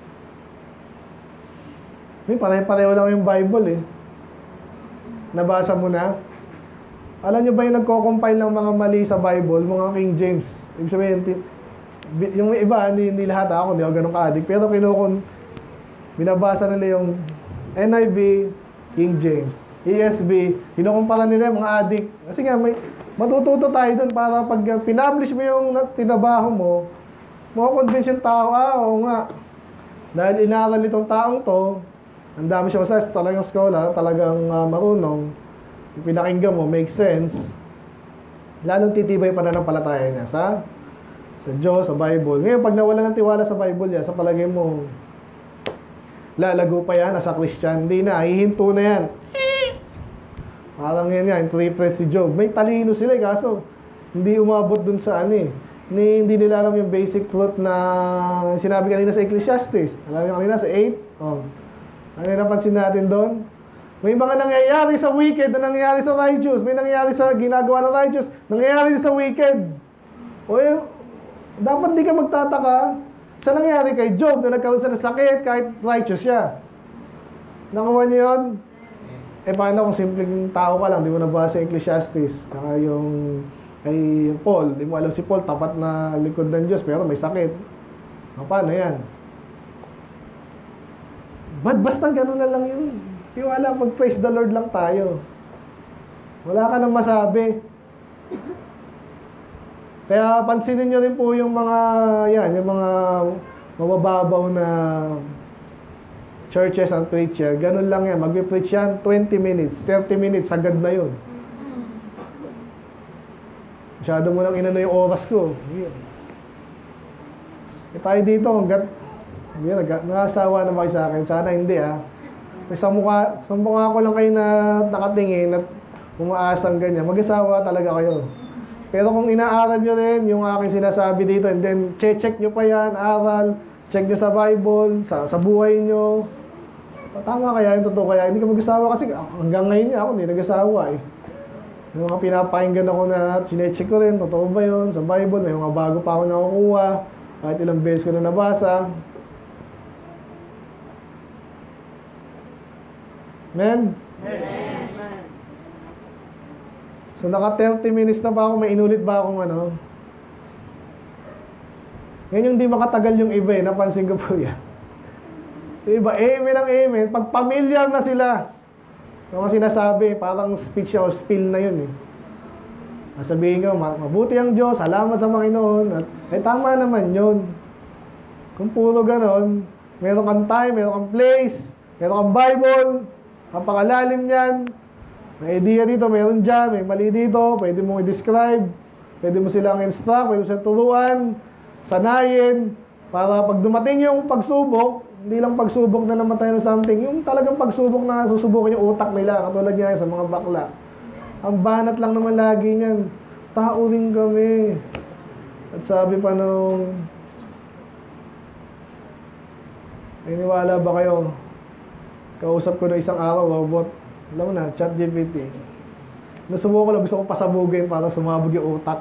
May pareho lang yung Bible eh. Nabasa mo na? Alam nyo ba yung nagko-compile ng mga mali sa Bible, mga King James? Ibig sabihin, yung iba, hindi lahat ako, hindi ako ganun ka-addict. Pero binabasa nila yung NIV, King James, ESV, kinukumpara nila yung mga addict. Kasi nga, matututo tayo dun para pag pinablish mo yung tinabaho mo, makakonvince yung tao, oo nga. Dahil inaral nitong taong to, ang dami siya masayas, talagang scholar, talagang marunong. Yung pinakinggan mo, makes sense. Lalong titibay pananampalataya niya sa Diyos, sa Bible. Ngayon, pag nawala ng tiwala sa Bible yan, sa palagay mo, lalago pa yan as a Christian. Hindi na, hihinto na yan. Parang yan yan, 3 friends si Job. May talino sila kaso hindi umabot dun sa hindi nila alam yung basic truth na sinabi kanina sa Ecclesiastes. Alam niyo kanina sa 8? Ano yung napansin natin doon? May mga nangyayari sa wicked na nangyayari sa righteous. May nangyayari sa ginagawa ng righteous, nangyayari sa wicked. Dapat di ka magtataka sa nangyari kay Job na nagkaroon siya ng sakit kahit righteous siya. Nakuha niyo yun? Paano kung simpleng tao ka lang, di mo nabasa yung Ecclesiastes, saka yung kay Paul, di mo alam si Paul, tapat na likod ng Diyos, pero may sakit. Paano yan? Basta gano'n na lang yun. Tiwala, pag-praise the Lord lang tayo. Wala ka nang masabi. Kaya pansinin nyo rin po yung mga mabababaw na churches and preacher. Ganun lang yan. Mag-preach yan 20 minutes, 30 minutes, sagad na yun. Masyado mo nang inano yung oras ko. Tayo dito, nangasawa na ba kayo sa akin? Sana hindi Sa mukha ko lang kayo na nakatingin at umaasang ganyan. Mag-asawa talaga kayo. Pero kung inaaral nyo rin yung aking sinasabi dito, and then check nyo pa yan, aral, check nyo sa Bible, sa buhay nyo, tama kaya, yung totoo kaya, hindi ka mag-asawa kasi hanggang ngayon niya ako hindi nag-asawa Yung mga pinapakinggan ako na sinecheck ko rin, totoo ba yun sa Bible, may mga bago pa ako nakukuha, kahit ilang beses ko na nabasa. Amen?
Amen.
So naka 30 minutes na ba ako, may inulit ba akong Ngayon yung di makatagal yung iba napansin ko po yan. Yung iba, amen ang amen, pag familiar na sila, yung mga sinasabi, parang speech or spill na yun Sabihin ko, mabuti ang Diyos, salamat sa Panginoon, at tama naman yun. Kung puro ganon, meron kang time, meron kang place, meron kang Bible, napakalalim yan, may idea dito, meron dyan, may mali dito, pwede mong i-describe, pwede mo silang instruct, pwede mo silang turuan, sanayin, para pag dumating yung pagsubok, hindi lang pagsubok na namatay ng something, yung talagang pagsubok na susubukan yung utak nila, katulad niya sa mga bakla. Ang banat lang naman lagi niyan, tao rin kami. At sabi pa nung, naniniwala ba kayo? Kausap ko na isang araw, robot. Alam mo na, ChatGPT. Nasubukan ko lang, gusto ko pasabugin para sumabog yung utak.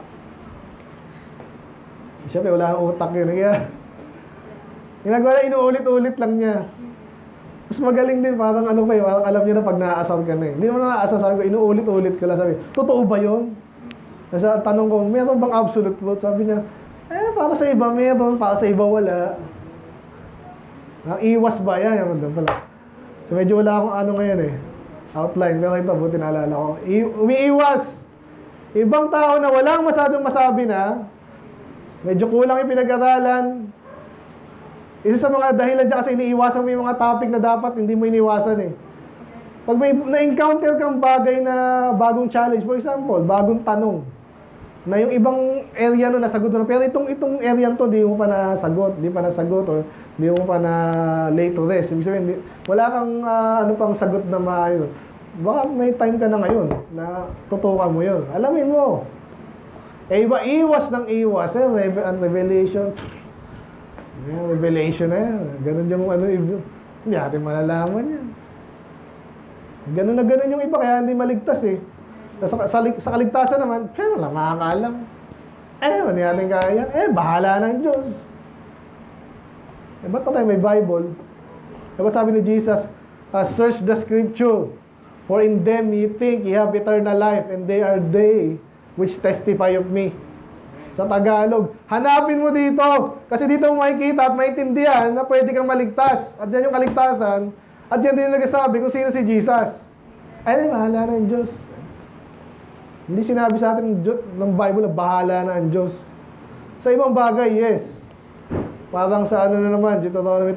Siyempre, wala nang utak yun. Kaya, ginagawa na, inuulit-ulit lang niya. Mas magaling din, parang parang alam niya na pag naaasar ka na Hindi naman naaasar, sabi ko, inuulit-ulit ko lang. Sabi, totoo ba yun? Kasi tanong ko, meron bang absolute truth? Sabi niya, para sa iba meron, para sa iba wala. Iwas ba? Yan, yung pala. So medyo wala akong ngayon outline. Pero ito, buti naalala ko. Umiiwas. Ibang tao na walang masyadong masabi na, medyo kulang yung pinag-aralan. Isa sa mga dahilan dyan kasi iniiwasan mo yung mga topic na dapat hindi mo iniwasan Pag may na-encounter kang bagay na bagong challenge, for example, bagong tanong, na yung ibang area nasagot mo na, pero itong area to, di mo pa nasagot, or di mo pa na late to rest. Ibig sabihin, wala kang pang sagot na maayos. Baka may time ka na ngayon na tutukan mo yun. Alamin mo. Iba iwas ng iwas. Revelation. Revelation na yan. Ganun yung Hindi natin malalaman yan. Ganun na ganun yung iba, kaya hindi maligtas eh. Sa kaligtasan naman, wala makakaalam. Hindi natin kaya yan. Bahala ng Diyos. Ba't pa tayo may Bible? Ba't sabi ni Jesus, search the scripture, for in them ye think ye have eternal life, and they are they which testify of me. Sa Tagalog, hanapin mo dito. Kasi dito mo makikita at maintindihan na pwede kang maligtas. At yan yung kaligtasan. At yan din yung nagsasabi kung sino si Jesus. Bahala na ang Diyos. Hindi sinabi sa atin ng Bible na bahala na ang Diyos. Sa ibang bagay, yes. Parang sa ano na naman, Deuteronomy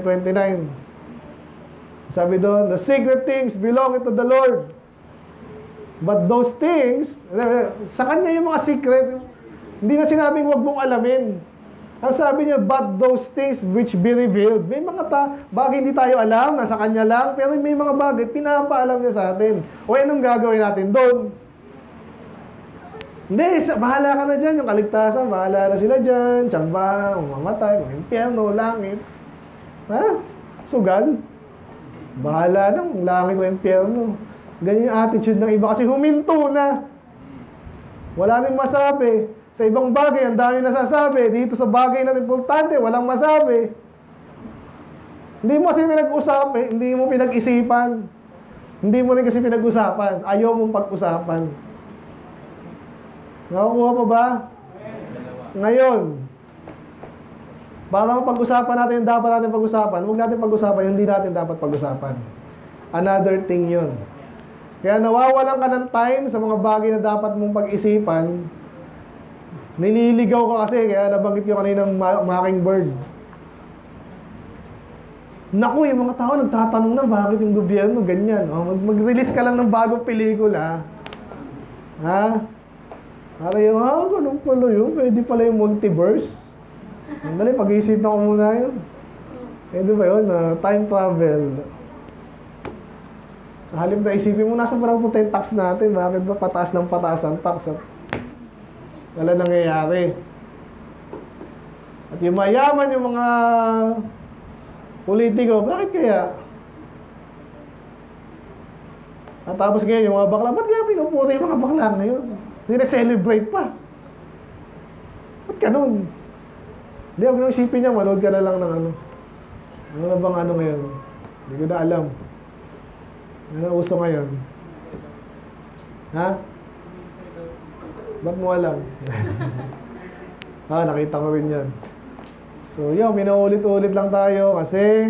29:29. Sabi doon, the secret things belong to the Lord. But those things, sa Kanya yung mga secret, hindi na sinabing huwag mong alamin. Ang sabi niya, but those things which be revealed. May mga bagay hindi tayo alam, nasa Kanya lang, pero may mga bagay, pinapaalam niya sa atin. O anong gagawin natin doon? Hindi, bahala ka na dyan, yung kaligtasan, bahala na sila dyan, tiyamba, mamamatay, mga impyerno, langit. Sugal. Bahala ng langit o impyerno. Ganyan yung attitude ng iba kasi huminto na. Wala nang masabi. Sa ibang bagay, ang dami nasasabi. Dito sa bagay na importante, walang masabi. Hindi mo kasi pinag-usapan, hindi mo pinag-isipan. Hindi mo rin kasi pinag-usapan. Ayaw mong pag-usapan. Nakakuha pa ba? Ngayon, para mapag-usapan natin yung dapat natin pag-usapan, huwag natin pag-usapan yung hindi natin dapat pag-usapan. Another thing yun. Kaya nawawalan ka ng time sa mga bagay na dapat mong pag-isipan. Nililigaw ka kasi, kaya nabanggit ko kanina ng mockingbird. Naku, yung mga tao nagtatanong na bakit yung gobyerno ganyan. Mag-release ka lang ng bagong pelikula. Para yung, ganun pala yun. Pwede pala yung multiverse. Dali, pag-iisipan ko muna yun. Pwede ba yun? Time travel. Sa halip na isipin mo, nasa parang punta yung tax natin. Bakit ba pataas ng pataas ang tax? Wala nangyayari. At yung mayaman yung mga politiko, bakit kaya? At tapos ngayon yung mga bakla, ba't kaya pinupuri yung mga bakla ngayon? Sine-celebrate pa. Ba't ganun? Hindi, huwag nang isipin niya, manood ka na lang ng ano. Ano na bang ano ngayon? Hindi ko na alam. Ano na uso ngayon? Ba't mo alam? Nakita ko rin yan. So, yun, minaulit-ulit lang tayo kasi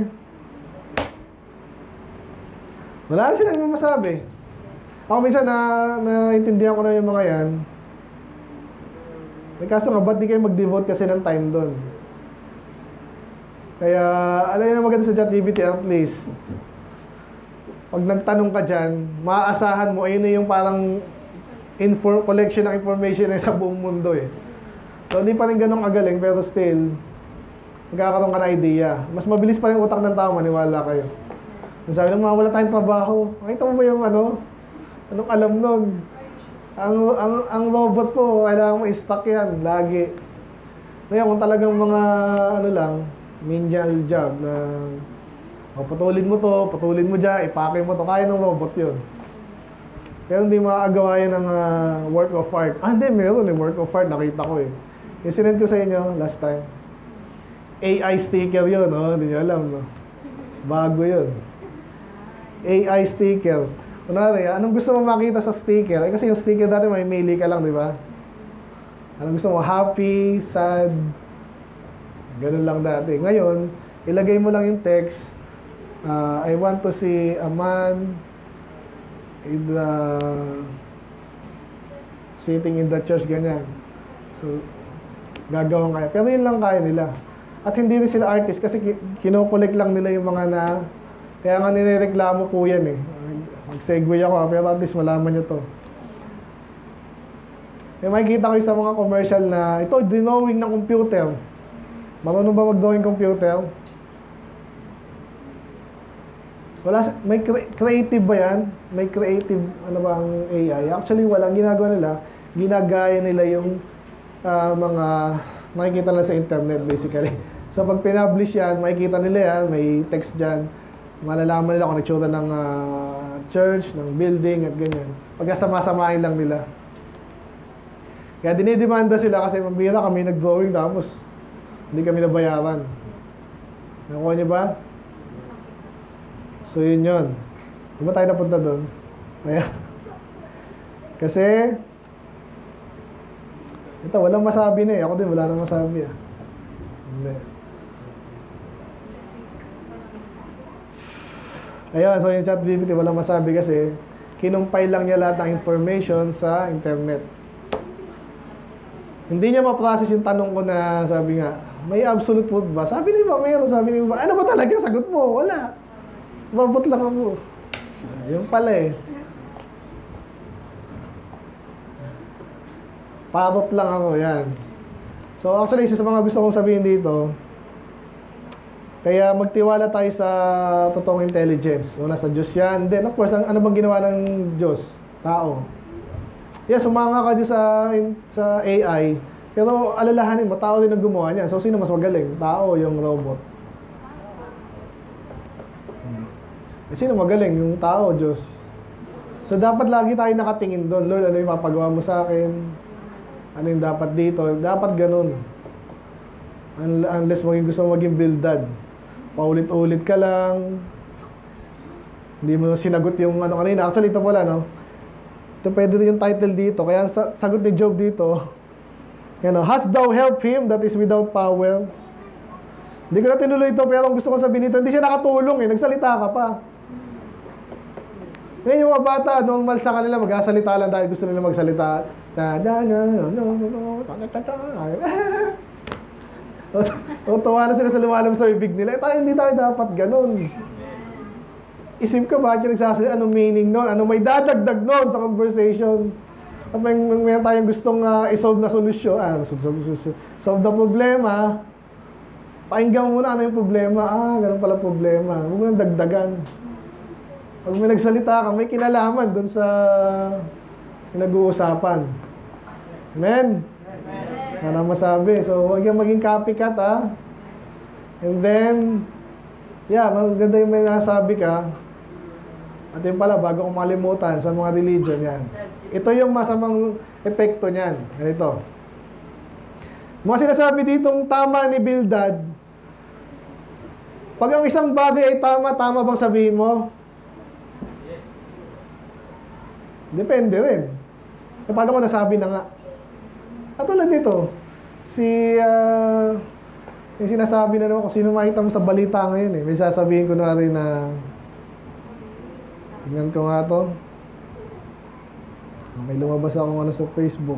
wala na silang masabi. Ako minsan naintindihan ko na yung mga yan. Kaso nga, ba't di kayo mag-devote kasi ng time doon? Kaya, alam yun ang maganda sa ChatGPT, at least pag nagtanong ka dyan, maaasahan mo, ayun na yung parang collection ng information na sa buong mundo eh. So, hindi pa rin ganun kagaling, pero still, magkakaroon ka na idea. Mas mabilis pa rin utak ng tao, maniwala kayo. Sabi lang, wala tayong trabaho. Nakita mo ba yung anong alam nun? Ang robot po, kailangan mo i-stock yan, lagi. Kaya kung talagang mga, menial job na, patulin mo to, patulin mo dyan, ipake mo to, kaya ng robot yun. Pero hindi makagawa yan ng work of art. Hindi, meron work of art, nakita ko eh. Yung sinend ko sa inyo last time. AI sticker yun, hindi nyo alam, no? Bago yun. AI sticker. Kunwari, anong gusto mo makita sa sticker? Kasi yung sticker dati may mili ka lang, di ba? Anong gusto mo? Happy, sad. Ganun lang dati. Ngayon, ilagay mo lang yung text. I want to see a man sitting in the church, ganyan. So, gagawin kaya. Pero yun lang kaya nila. At hindi rin sila artist kasi kinokolek lang nila yung mga kaya nga nirereklamo po yan eh. Mag-segue ako pero at least malaman nyo to. Makikita ko sa mga commercial na ito, drawing ng computer. Marunong ba mag-drawing computer? May creative ba yan? May creative, ba ang AI? Actually, walang ginagawa nila. Ginagaya nila yung mga makikita nila sa internet basically. So, pag pinablish yan, makikita nila yan, may text dyan. Malalaman nila kung nagtsura ng church, ng building, at ganyan. Pagkasama-samahin lang nila. Kaya dinidemanda sila kasi mabira kami nag-drawing tapos hindi kami nabayaran. Nakuha niyo ba? So yun yun. Di ba tayo napunta doon? Kaya, kasi, ito, walang masabi na eh. Ako din, wala nang masabi ah. Hindi. Ayun, so yung ChatGPT, walang masabi kasi kinumpay lang niya lahat ng information sa internet. Hindi niya ma-process yung tanong ko na sabi nga, may absolute truth ba? Sabi niya ba, meron. Sabi niya ba, ano ba talaga? Sagot mo, wala. Babot lang ako. Yung pala eh. Parot lang ako, yan. So actually, isa sa mga gusto kong sabihin dito, kaya magtiwala tayo sa totoong intelligence. Una sa Diyos yan. Then of course, ano bang ginawa ng Diyos? Tao. Yes, sumanga ka dyan sa AI, pero alalahanin mo, tao din ang gumawa niyan. So, sino mas magaling? Tao, yung robot. Sino magaling? Yung tao, Diyos. So, dapat lagi tayo nakatingin doon. Lord, ano yung mapagawa mo sa akin? Ano yung dapat dito? Dapat ganun. Unless gusto mo maging bildad. Paulit-ulit ka lang. Hindi mo sinagot yung ano kanina. Actually, ito pala, no? Ito pwede rin yung title dito. Kaya sagot ni Job dito, hast thou helped him that is without power? Hindi ko na tinuloy ito, pero ang gusto ko sabihin dito, hindi siya nakatulong eh. Nagsalita ka pa. Ngayon yung mga bata, normal sa kanila, magsasalita lang dahil gusto nila magsalita. O tawa na sila sa lumalam sa bibig nila. Hindi tayo dapat ganun. Isip ka ba yung nagsasalita? Anong meaning nun? Ano may dadagdag nun sa conversation? At may tayong gustong isolve na solusyon. Solve the problema. Pakinggan muna ano yung problema. Ganun pala problema. Huwag mo nang dagdagan. Pag may nagsalita ka, may kinalaman dun sa pinag-uusapan. Amen? Ano masabi? So, huwag yung maging copycat, And then, maganda yung may nasabi ka. At yun pala, bago kong makalimutan sa mga religion yan. Ito yung masamang epekto niyan. Ganito. Mga sinasabi ditong tama ni Bildad, pag ang isang bagay ay tama, tama bang sabihin mo? Depende rin. Paano ko nasabi na nga? At tulad dito, yung sinasabi na naman kung sino makita mo sa balita ngayon eh. May sasabihin ko na rin na tingnan ko nga to. May lumabas akong ano sa Facebook.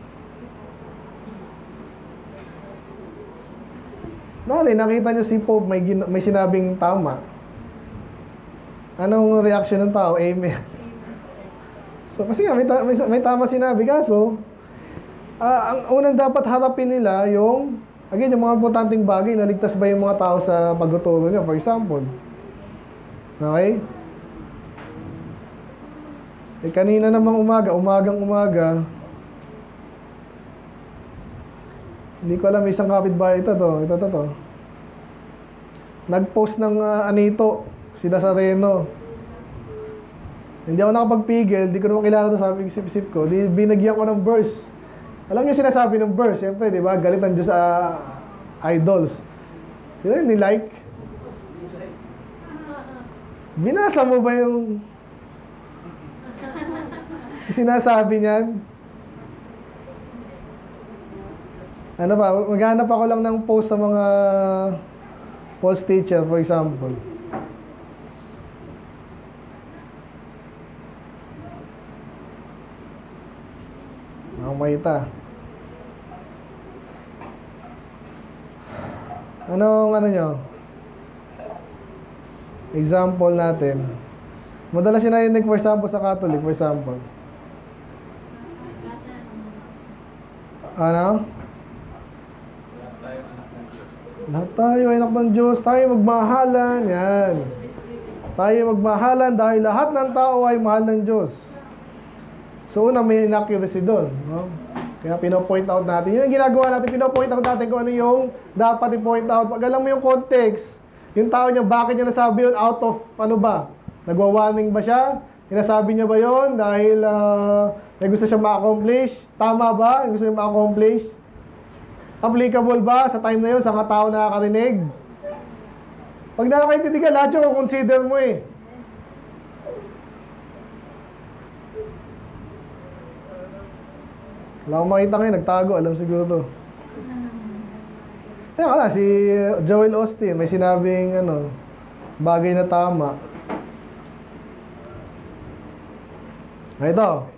Nakita nyo si Pope may sinabing tama. Anong reaction ng tao? Amen. So kasi nga may tama sinabi. Kaso, ang unang dapat harapin nila yung mga importanteng bagay na ligtas ba yung mga tao sa pagtuturo nyo, for example. Okay? Kanina namang umagang-umaga, hindi ko alam, isang kapitbahay ito. Nag-post ng anito, si Nazareno. Hindi ako nakapagpigil, hindi ko naman kilala ito sa isip-isip ko. Binagyan ko ng verse. Alam niyo sinasabi ng verse, siyempre, di ba? Galit ang Diyos sa idols. Di ba ni-like? Binasa mo ba yung sinasabi niyan? Ano ba? Maghanap ako lang ng post sa mga false teacher, for example. Makita. Anong nyo? Example natin. Madalas sinainig, for example, sa Catholic, for example. Ano? Lahat tayo ay anak ng Diyos. Tayo magmahalan. Yan. Tayo magmahalan dahil lahat ng tao ay mahal ng Diyos. So, una, may inaccuracy doon. No? Kaya pino-point out natin. Yun ang ginagawa natin. Pino-point out natin kung ano yung dapat i-point out. Pag alam mo yung context, Yung tao niya, bakit niya nasabi yun? Out of, ano ba? Nagwa-warning ba siya? Inasabi niya ba yun dahil may gusto siya ma-accomplish? Tama ba? Yung gusto niya ma-accomplish? Applicable ba sa time na yun sa mga tao na nakakarinig? Pag nakakaintindi ka, lahat yung consider mo eh. Wala akong makita ngayon, nagtago, alam siguro to. Kaya wala, si Joel Austin, may sinabing bagay na tama. Ito.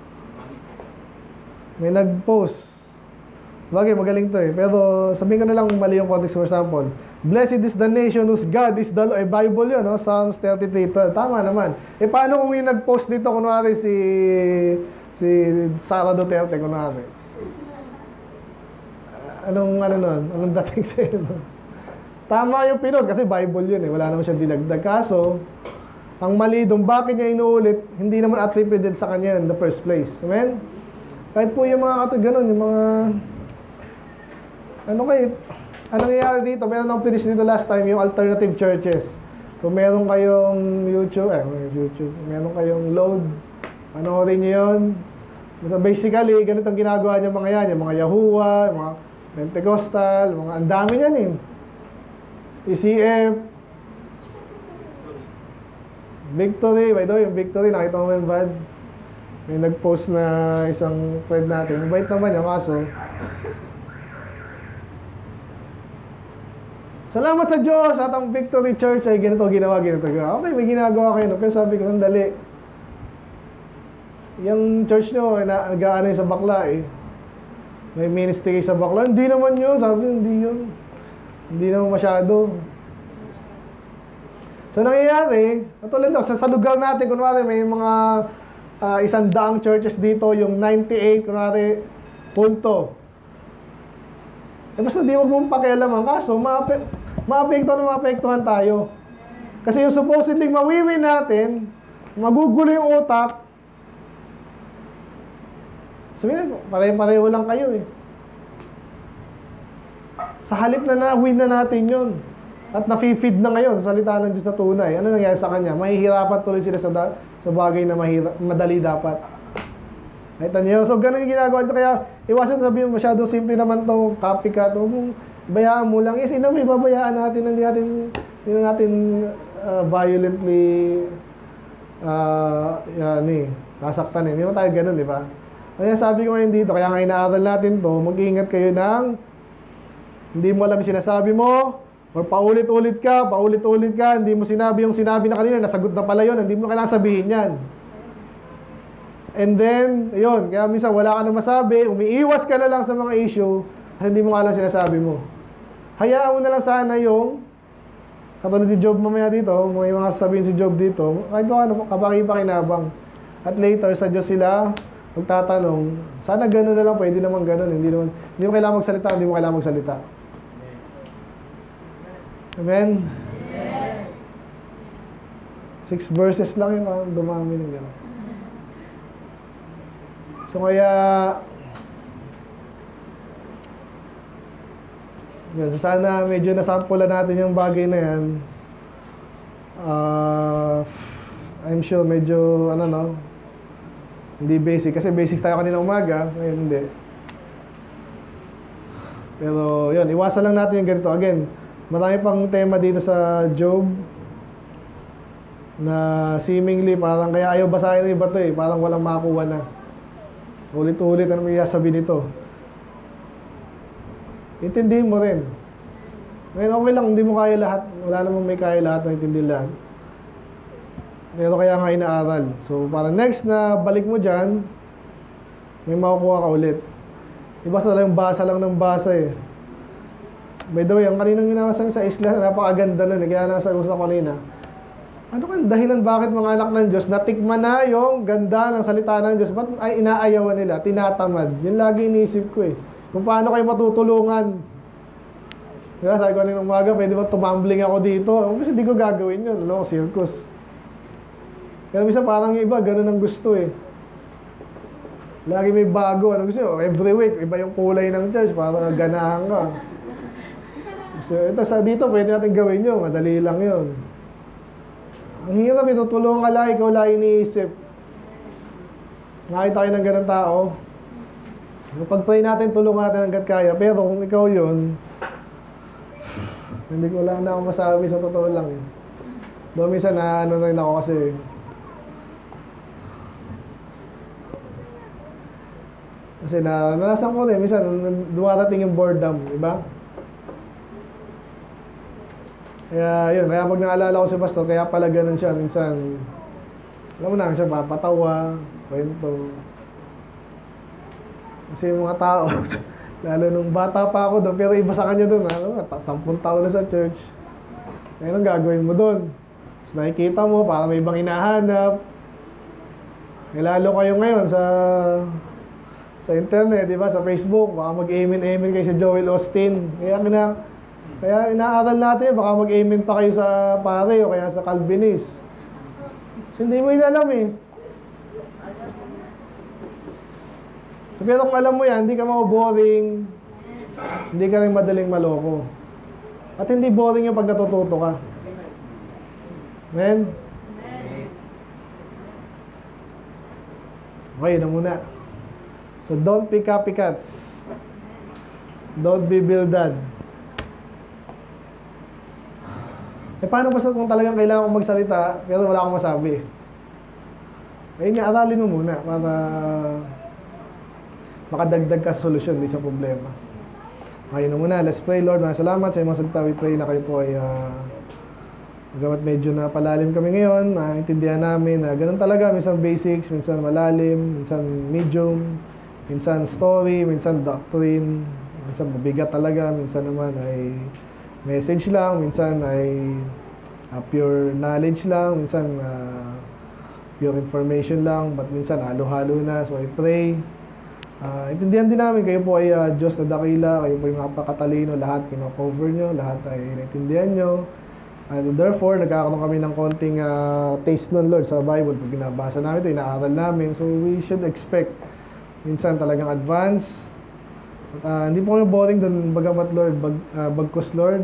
May nag-post. Bagay, magaling to eh. Pero sabihin ko na lang mali yung context. For example, blessed is the nation whose God is the Lord. Bible yun, no? Psalms 33:12. Tama naman. Paano kung yung nag-post dito, kunwari si Sara Duterte, kunwari? Anong dating sa'yo nun? Tama yung pinost, kasi Bible yun eh. Wala naman siya dinagdag. Kaso, ang mali doon, bakit niya inuulit, hindi naman attributed sa kanya in the first place. Amen? Kahit po yung mga ganun, yung mga... Anong nangyayari dito? Meron akong finish dito last time, yung alternative churches. Kung meron kayong YouTube, meron kayong load, panoorin nyo yun. Basically, ganito ang ginagawa niya mga yan, yung mga Yahuwah, yung mga Pentecostal, mga ang dami niyan eh. ECF, Victory, by the way, yung Victory, nakita mo yung bad? May nag-post na isang friend natin. Mabait naman yung kaso. Salamat sa Diyos at ang Victory Church ay ganito ginawa. Okay, may ginagawa kayo. Pero sabi ko, sandali. Yung church nyo, nag-aano sa bakla eh. May ministry sa bakla. Hindi naman yun. Sabi ko, hindi yun. Hindi naman masyado. So, nangyayari, katulad daw, sa lugar natin, kunwari, may mga 100 churches dito, yung 98, kunwari, pulto. Basta di wag mong pakialaman. Kaso, maapektuhan tayo. Kasi yung supposedly mawiwin natin, magugulo yung utak, sabihin, pare-pareho lang kayo eh. Sa halip na na-win na natin yun. At na-feed na ngayon sa salita ng Diyos na tunay. Ano nangyari sa kanya? Mahihirapan tuloy sila sa bagay na madali dapat. Nakita niyo? So, ganun yung ginagawa dito. Kaya, iwasan sabihin, masyado simple naman to, copycat. Kung bayaan mo lang. Yes, may babayaan natin. Hindi natin violently nasaktan eh. Hindi naman tayo ganun, di ba? Kaya sabi ko ngayon dito, kaya nga inaaral natin to, mag-iingat kayo ng hindi mo alam yung sinasabi mo, or paulit-ulit ka, hindi mo sinabi yung sinabi na kanina, nasagot na pala yun, hindi mo kailangan sabihin yan. And then, yun, kaya minsan wala ka na masabi, umiiwas ka na lang sa mga issue, kasi hindi mo alam sinasabi mo. Hayaan mo na lang sana yung, katulad ni Job mamaya dito, may mga sasabihin si Job dito, kahit ano, kapaki-pakinabang. At later, sa Diyos sila, magtatanong, sana gano'n na lang, pwede naman gano'n, hindi mo kailangan magsalita, Amen? 6 verses lang yun, parang dumami ng gano'n. So kaya, so sana medyo nasampulan natin yung bagay na yan. I'm sure medyo, hindi basic. Kasi basics tayo kanina umaga, ngayon hindi. Pero yun, iwasan lang natin yung ganito. Again, marami pang tema dito sa Job na seemingly parang kaya ayaw basahin ng iba to eh. Parang walang makuha na. Ulit-ulit, ano may sabi nito? Intindihin mo rin. Ngayon, okay lang, hindi mo kaya lahat. Wala namang may kaya lahat na intindihin lahat. Pero kaya nga inaaral. So, para next na balik mo dyan, may makukuha ka ulit. Iba sa lang basa lang ng basa eh. By the way, ang kaninang minawasan sa isla, napakaganda nun. Kaya nasa uso ko kanina. Ano kan dahilan bakit mga anak ng Diyos natikman na yung ganda ng salita ng Diyos? Ba't ay inaayawan nila? Tinatamad. Yun lagi iniisip ko eh. Kung paano kayo matutulungan. Diba, sabi ko kanina umaga, pwede ba tumambling ako dito? Kasi hindi ko gagawin yun. Circus. Kaya minsan parang yung iba, ganun ang gusto eh. Lagi may bago. Ano gusto nyo? Every week, iba yung kulay ng church para ganahan ka. So, ito sa dito, pwede natin gawin yun. Madali lang yun. Ang hirap, tutulungan ka lang, ikaw lang iniisip. Nakita kayo ng ganang tao. Pag-pray natin, tulungan natin hanggat kaya. Pero kung ikaw yun, hindi ko lang na ako masabi sa totoo lang. Doon minsan na ano rin ako kasi narasan ko rin, minsan dumarating yung boredom, di ba? Kaya yun, kaya pag naalala ko si Pastor, kaya pala ganun siya, minsan, alam mo na, siya papatawa, kwento. Kasi yung mga tao, lalo nung bata pa ako doon, pero iba sa kanya doon, 10 taon na sa church. Kaya anong gagawin mo doon? Tapos nakikita mo, parang may ibang hinahanap. Eh, lalo kayo ngayon sa internet, di ba? Sa Facebook, baka mag-amen kayo sa Joel Osteen. Kaya inaaral natin, baka mag-amen pa kayo sa pare o kaya sa Calvinist. Kasi hindi mo inalam eh. So, pero kung alam mo yan, hindi ka boring, hindi ka rin madaling maloko. At hindi boring yung pag natututo ka. Amen? Okay, na muna. So, don't be copycats. Don't be bildad. Eh, paano ba kung talagang kailangan kong magsalita, pero wala akong masabi? Ayun nga, aralin mo muna para makadagdag ka sa solusyon, di sa problema. Okay na muna, let's pray. Lord, maraming salamat sa iyong mga salita. We pray na kayo po ay magamat medyo na palalim kami ngayon, naintindihan namin na ganun talaga, minsan basics, minsan malalim, minsan medium, minsan story, minsan doctrine, minsan mabigat talaga, minsan naman ay message lang, minsan ay pure knowledge lang, minsan pure information lang, but minsan halo-halo na. So I pray, intindihan din namin, kayo po ay Diyos na dakila, kayo po ay makapakatalino, lahat kino-cover nyo, lahat ay naintindihan nyo. And therefore, nagkakaroon kami ng konting taste nun, Lord, sa Bible. Pag binabasa namin ito, inaaral namin. So we should expect minsan talagang advance. Hindi po kami boring doon, bagamat Lord, bagkus Lord.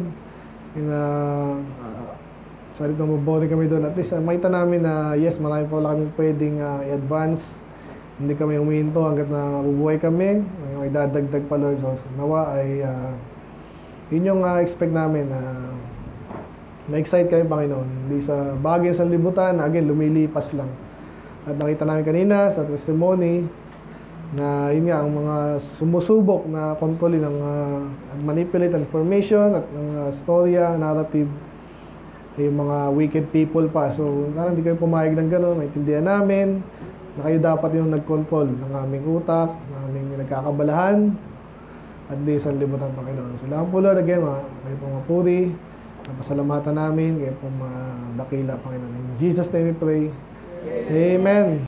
Sorry na boring kami doon. At least, makita namin na yes, marami pa wala kami pwedeng i-advance. Hindi kami huminto hanggat na bubuhay kami. May dadagdag pa Lord. So, nawa ay yun yung expect namin na ma-excite kami, Panginoon. Hindi sa bagay sa libutan, again, lumilipas lang. At nakita namin kanina sa testimony na yun nga, ang mga sumusubok na kontrolin ng at manipulate information at ng storya, narrative, yung mga wicked people pa. So, sana hindi kayo pumayag ng gano'n. Maintindihan namin na kayo dapat yung nag-control ng aming utak, ng aming nagkakabalahan, at di sa libutan, Panginoon. So, lang po, Lord, again, kayo pong mapuri. Pasalamatan namin, kayo pong dakila, Panginoon. In Jesus' name we pray. Amen.